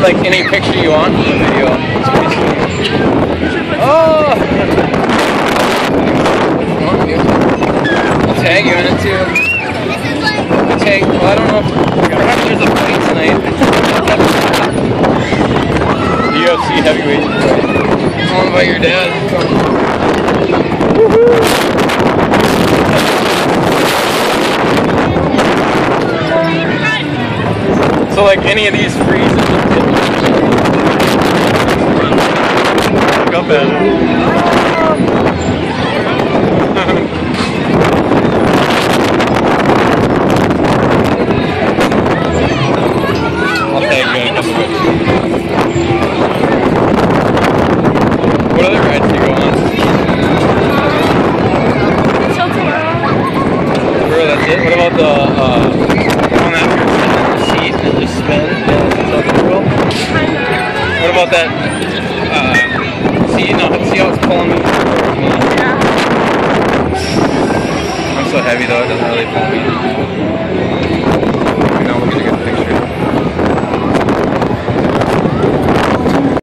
like any picture you want from the video. It's pretty sweet. Oh! I'll tag you in it too. Tag, well, I don't know if perhaps there's a fight tonight. UFC heavyweight fight. Owned by your dad. Woohoo! So like any of these freeze look up at it. I'll tag you in a couple bits. What other rides do you go on? Bro, that's it? What about the one after you're sitting in the seat and just spin? Is that cool? What about that see how it's pulling